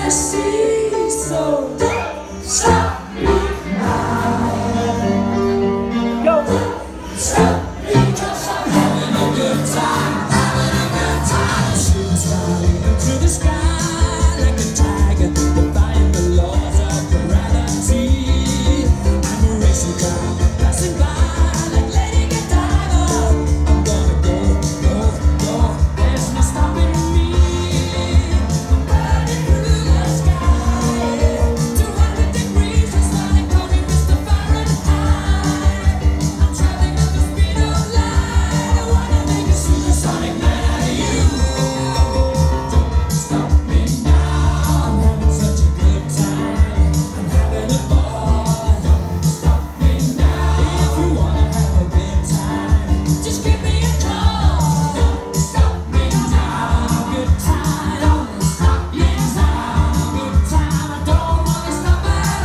see, so don't stop me now. Don't stop me, 'cause I'm having a good time, having a good time. Shooting starting into the sky like a tiger, defying the laws of gravity. I'm a racing car passing by like Lady Godiva. I'm gonna go, go, go. There's no stopping me. I'm burning through the sky. 200 degrees, that's why they call me Mr. Fahrenheit. I'm traveling at the speed of light. I wanna make a supersonic man out of you. Don't stop me now. I'm having such a good time. I'm having a ball. Don't stop me now. If you wanna have a good time, just give me a call. Don't stop me now. Good time. Don't stop me now. Good time. I don't wanna stop at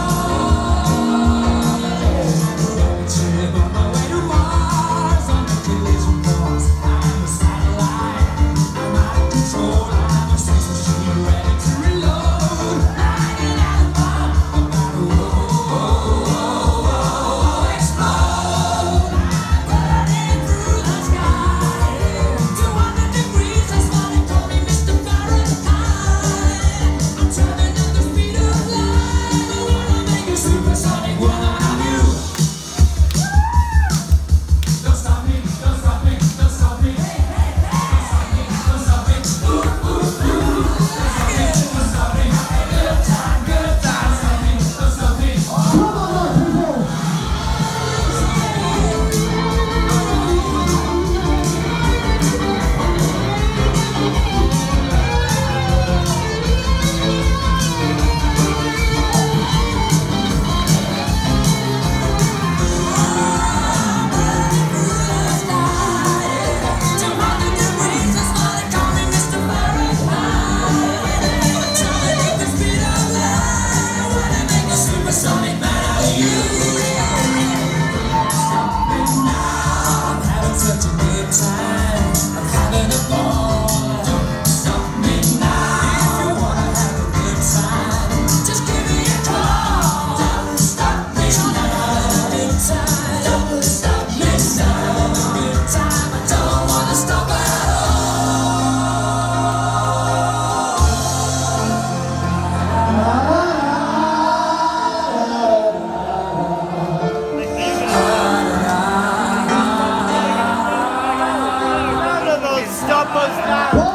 all. Chilling on my way to Mars on the collision course. I'm a satellite. I'm out of control. I'm a sex machine ready to reload. Lighting out a bomb. About to explode. Burning through the sky. 200 degrees, that's why they call me Mr. Fahrenheit. I'm traveling at the speed of light. I wanna make a supersonic one out of you. Don't stop me, don't stop me, don't stop me. Don't stop me, don't stop me. Ooh, ooh, ooh. Don't stop me, don't stop me. Good time, good time. Don't stop me, don't stop me. Supersonic man out of you. Stop me now. I'm having such a good time. I'm having a ball. Don't stop me now. If you wanna have a good time, just give me a call. Don't stop me now. Good time. Don't stop me now. Good time. I don't wanna stop at Stop us now!